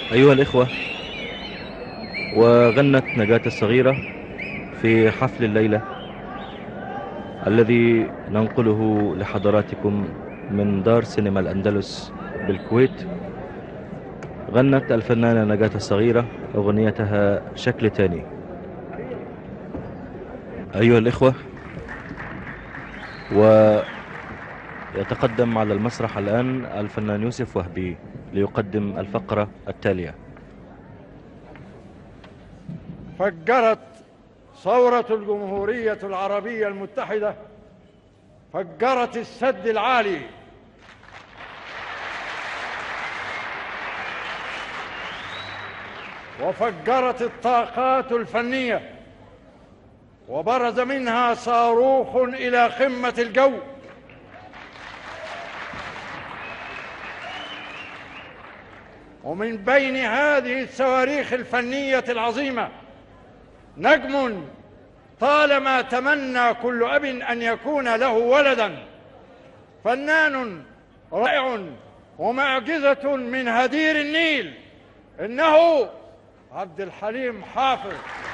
أيها الإخوة، وغنت نجاة الصغيرة في حفل الليلة الذي ننقله لحضراتكم من دار سينما الأندلس بالكويت. غنت الفنانة نجاة الصغيرة أغنيتها شكل تاني. أيها الإخوة، ويتقدم على المسرح الآن الفنان يوسف وهبي ليقدم الفقرة التالية. فجرت ثورة الجمهورية العربية المتحدة، فجرت السد العالي، وفجرت الطاقات الفنية، وبرز منها صاروخ إلى قمة الجو. ومن بين هذه الصواريخ الفنية العظيمة نجم طالما تمنى كل أب أن يكون له ولدا، فنان رائع ومعجزة من هدير النيل، إنه عبد الحليم حافظ.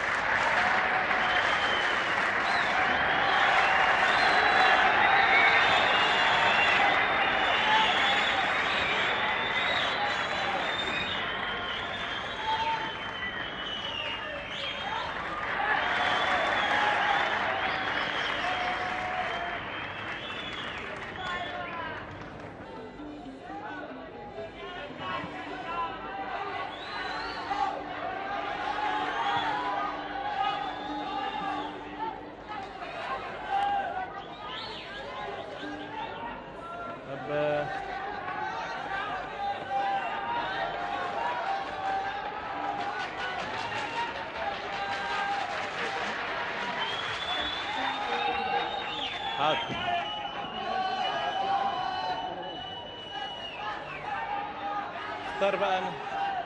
اختار بقى انا.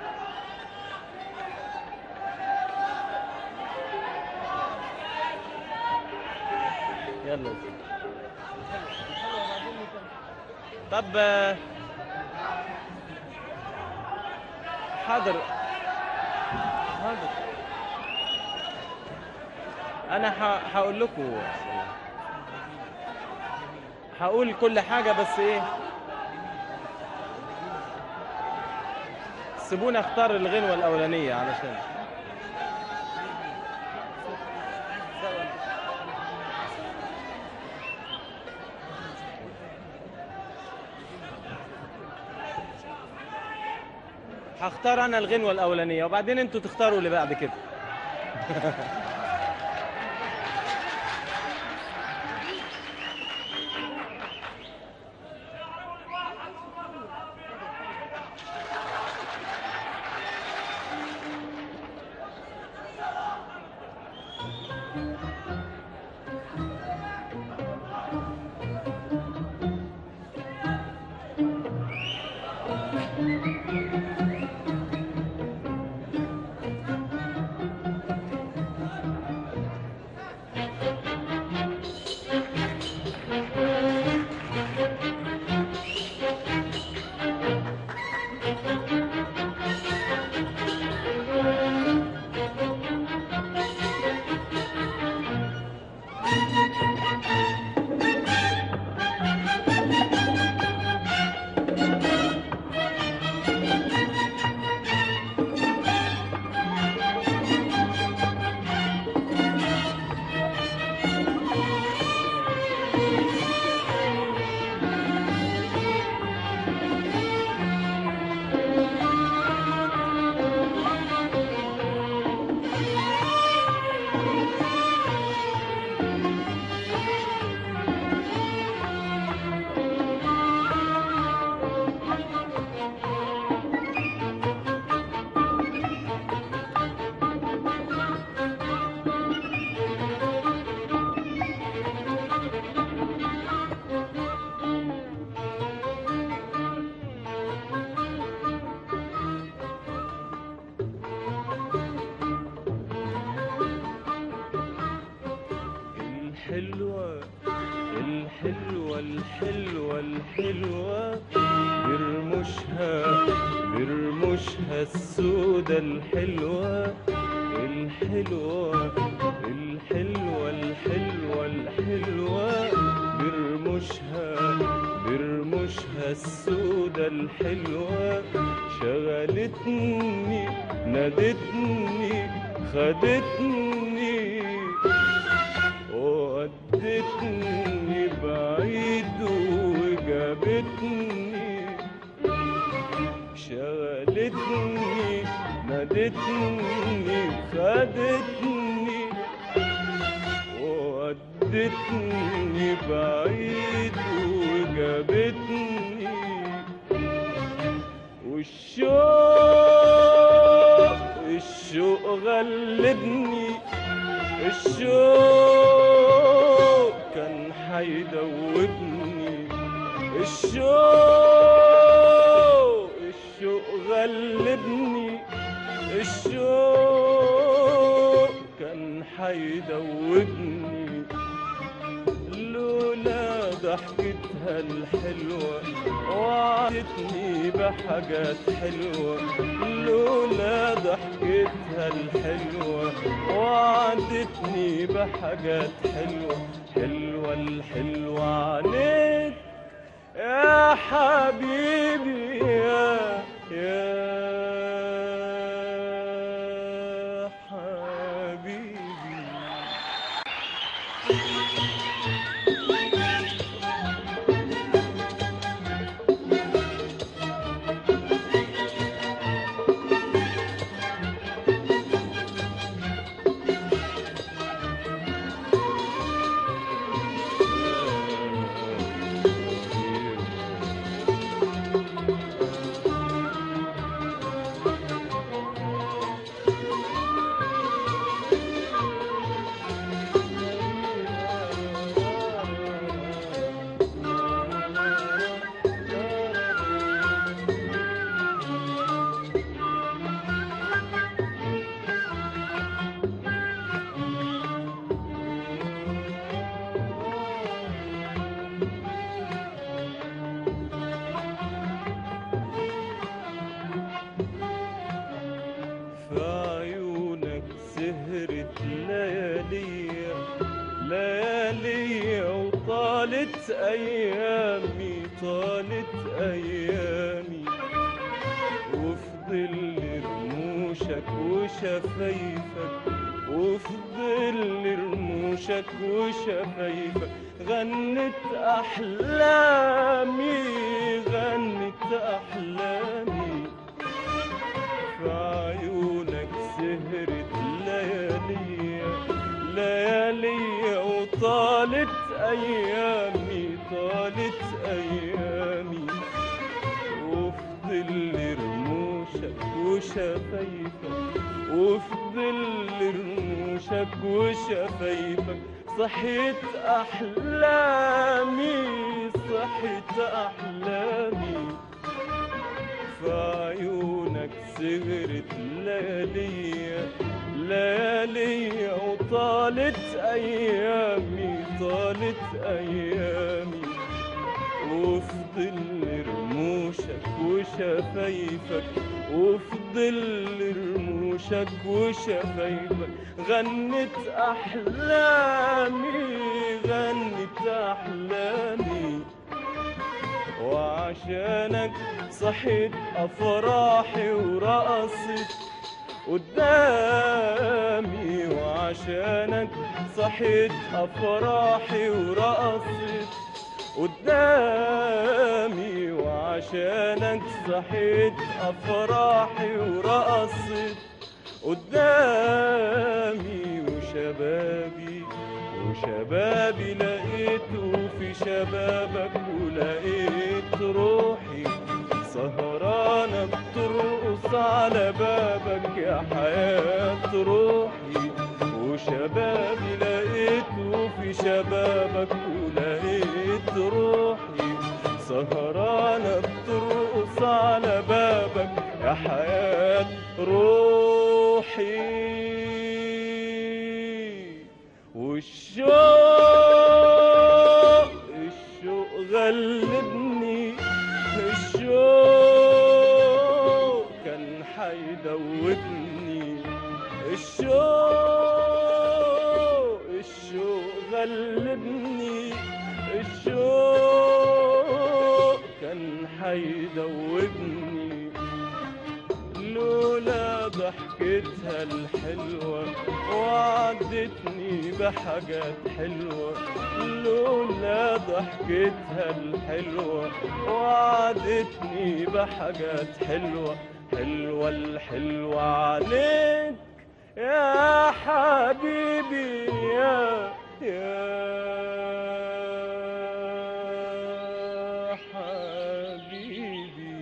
يلا. طب حاضر انا هقول لكم، هقول كل حاجة، بس ايه، سيبوني اختار الغنوة الأولانية علشان هختار أنا الغنوة الأولانية وبعدين انتوا تختاروا اللي بعد كده. الحلوة الحلوة الحلوة الحلوة برمشها برموشها السودة الحلوة الحلوة الحلوة الحلوة الحلوة، برموشها السودة الحلوة، شغلتني نادتني خدتني ودتني بعيد وجابتني، شغلتني نادتني خدتني ودتني بعيد وجابتني، والشوق غلبني، الشوق كان حيدوبني، الشوق غلبني، الشوق كان حيدوبني، لولا ضحكتها الحلوة وعدتني بحاجات حلوة، لولا ضحكتها الحلوة وعدتني بحاجات حلوة، حلوة الحلوة عليك يا حبيبي يا حبيبي. سهرت ليالي وطالت أيامي، طالت أيامي، وفي ظل رموشك وشفايفك، وفي ظل رموشك وشفايفك غنت أحلامي، غنت أحلامي، في عيونك سهرت ليالي وطالت أيامي، طالت أيامي، وفي ظل رموشك وشفايفك، وفي ظل رموشك وشفايفك صحيت أحلامي، صحيت أحلامي، في عيونك سهرت ليالي وطالت أيامي، طالت أيامي، وفي ظل رموشك وشفايفك، وفي ظل رموشك وشفايفك غنت أحلامي، غنت أحلامي، وعشانك صحيت أفراحي ورقصت قدامي، وعشانك صحيت أفراحي ورقصت قدامي، وعشانك صحيت أفراحي ورقصت قدامي، وشبابي لقيته في شبابك، ولقيت روحي سهرانة بترقص على بابك يا حياة روحي، وشبابي لقيته في شبابك، ولقيت روحي سهرانة بترقص على بابك يا حياة روحي، الشوق غلبني، الشوق كان كان حيدوبني، لولا ضحكتها الحلوة وعدتني بحاجات حلوة، لولا ضحكتها الحلوة وعدتني بحاجات حلوة. حلوة الحلوة عليك يا حبيبي يا حبيبي.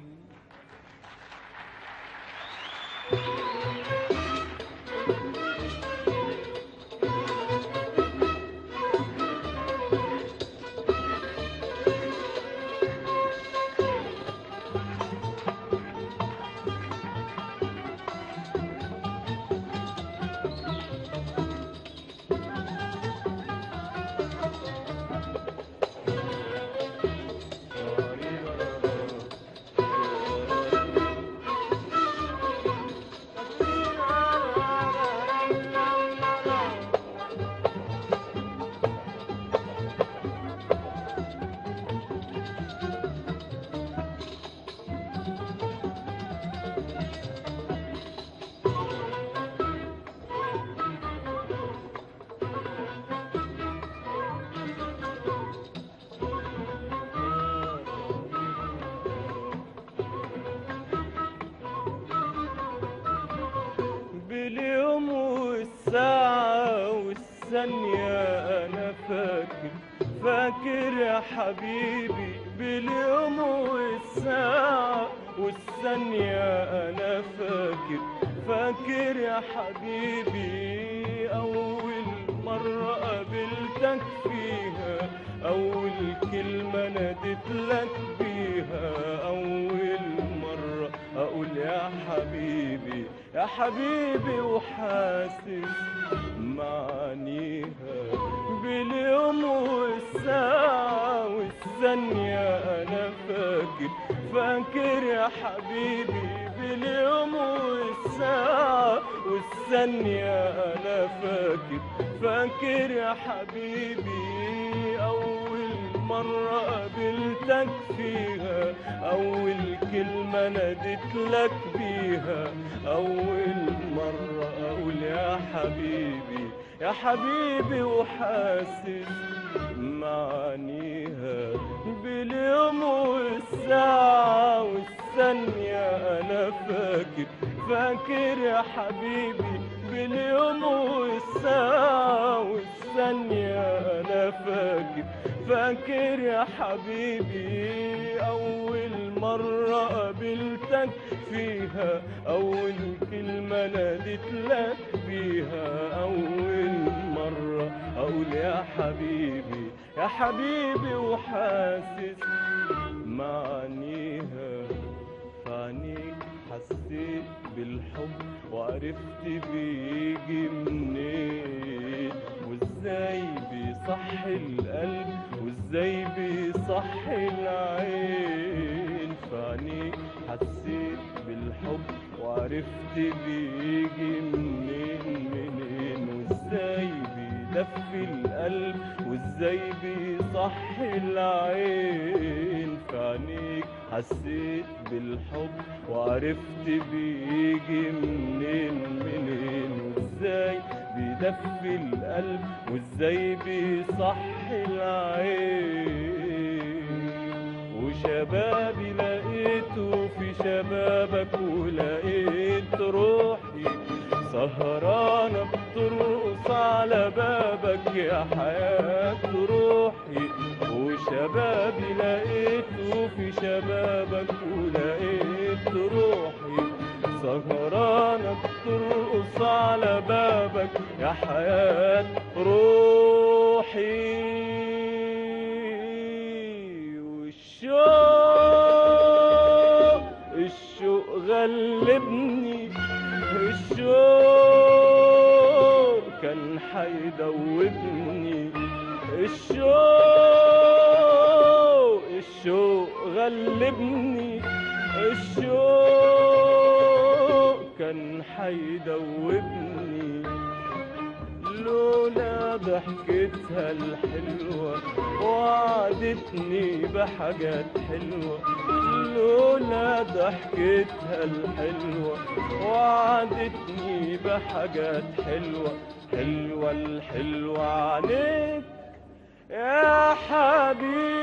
باليوم والساعة والثانية أنا فاكر، فاكر يا حبيبي. باليوم والساعة والثانية أنا فاكر، فاكر يا حبيبي. أول مرة قابلتك فيها، أول كلمة ناديت لك بيها، أول مرة أقول يا حبيبي يا حبيبي وحاسس معانيها. باليوم والساعة والثانية أنا فاكر، فاكر يا حبيبي. باليوم والساعة والثانية أنا فاكر، فاكر يا حبيبي. أول مرة قابلتك فيها، أول كلمة ناديت لك بيها، أول مرة أقول يا حبيبي يا حبيبي وحاسس معانيها. باليوم والساعة والثانية أنا فاكر، فاكر يا حبيبي. باليوم والساعة والثانية أنا فاكر، فاكر يا حبيبي. أول مرة قابلتك فيها، أول كلمة ناديت لك بيها، أول مرة أقول يا حبيبي يا حبيبي وحاسس معانيها. فعنيك حسيت بالحب وعرفت بيجي منين، وازاي بيصحي القلب وازاي بيصحي العين. فعنيك حسيت بالحب وعرفت بيجي منين، وازاي بيدفي القلب وازاي بيصحي العين. فعنيك حسيت بالحب وعرفت بيجي منين، وازاي بيدفي القلب وازاي بيصحي العين. وشبابي لقيته في شبابك، ولقيت روحي سهرانة بترقص على بابك يا حياة روحي. وشبابي لقيته في شبابك، ولقيت روحي سهرانة بترقص على بابك يا حياة روحي. الشوق غلبني، الشوق كان حيدوبني. الشوق غلبني، الشوق كان حيدوبني. لولا ضحكتها الحلوة وعدتني بحاجات حلوة، لولا ضحكتها الحلوة وعدتني بحاجات حلوة. حلوة الحلوة عليك يا حبيبي